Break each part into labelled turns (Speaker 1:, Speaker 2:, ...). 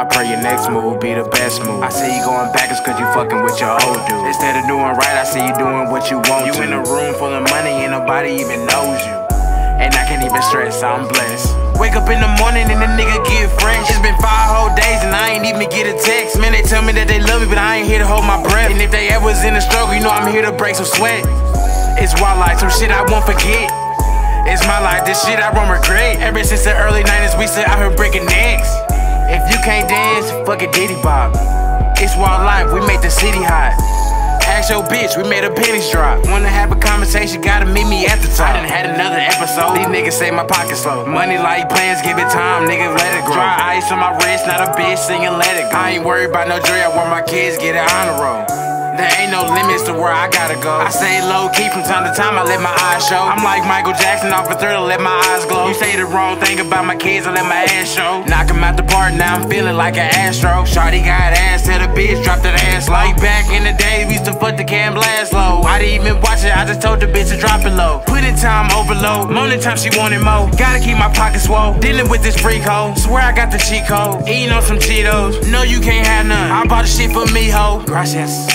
Speaker 1: I pray your next move be the best move. I see you going backwards cause you fucking with your old dude. Instead of doing right, I see you doing what you want. You in a room full of money and nobody even knows you. And I can't even stress, I'm blessed. Wake up in the morning and the nigga get fresh. It's been 5 whole days and I ain't even get a text. Man, they tell me that they love me, but I ain't here to hold my breath. And if they ever was in a struggle, you know I'm here to break some sweat. It's wild life, some shit I won't forget. It's my life, this shit I won't regret. Ever since the early 90s, we still out here breaking necks. If you can't dance, fuck a Diddy Bop. It's wild life, we make the city hot. Ask your bitch, we made her pennies drop. Wanna have a conversation, gotta meet me at the top. I done had another episode, these niggas say my pocket's slow. Money like plans, give it time, nigga, let it grow. Dry ice on my wrist, not a bitch singing let it go. I ain't worried about no jury, I want my kids get an honor roll. There ain't no limits to where I gotta go. I stay low-key from time to time, I let my eyes show. I'm like Michael Jackson off a Thriller, let my eyes glow. You say the wrong thing about my kids, I let my ass show. Knock 'em out the park, now I'm feeling like an Astro. Shawty got ass, tell the bitch, drop that ass low. Like back in the day, we used to fuck the can blast low. I didn't even watch it, I just told the bitch to drop it low. Put in time, overload, morning time she wanted more. Gotta keep my pockets swole, dealing with this freak hoe. Swear I got the cheat code, eating on some Cheetos. No, you can't have none, I bought the shit for me, ho. Gracias.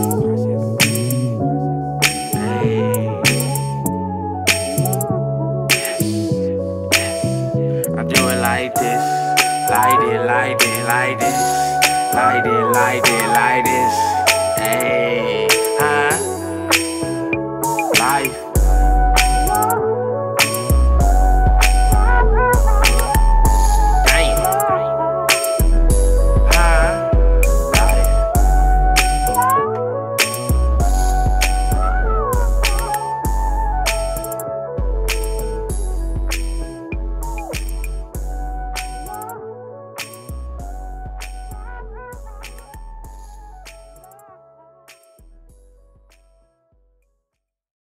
Speaker 1: I do it like this, like it, like it, like this, like it, like it, like this. Hey.